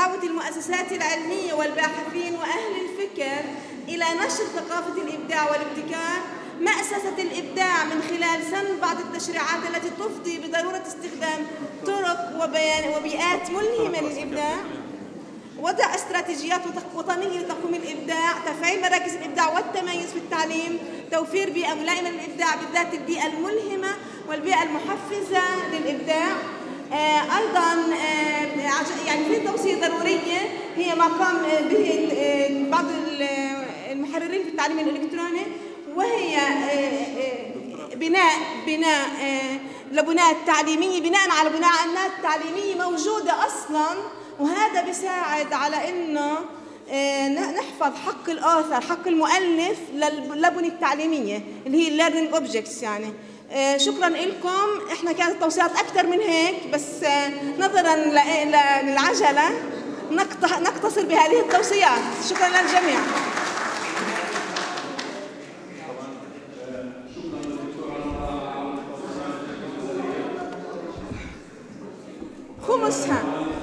دعوة المؤسسات العلمية والباحثين وأهل الفكر إلى نشر ثقافة الإبداع والابتكار، مأسسة الإبداع من خلال سن بعض التشريعات التي تفضي بضرورة استخدام طرق وبيئات ملهمة للإبداع، وضع استراتيجيات وطنية لتقويم الإبداع، تفعيل مراكز الإبداع والتميز في التعليم، توفير بيئة ملائمة للإبداع بالذات البيئة الملهمة والبيئة المحفزة للإبداع. أيضا يعني في توصية ضرورية هي ما قام به بعض المحررين في التعليم الإلكتروني، وهي بناء لبنات تعليمية، بناء على بناءات تعليمية موجودة أصلاً، وهذا بيساعد على إنه نحفظ حق الآثر، حق المؤلف للبنى التعليمية اللي هي learning objects. يعني شكراً لكم. إحنا كانت التوصيات أكثر من هيك، بس نظراً للعجلة نقتصر بهذه التوصيات. شكراً للجميع. خمسها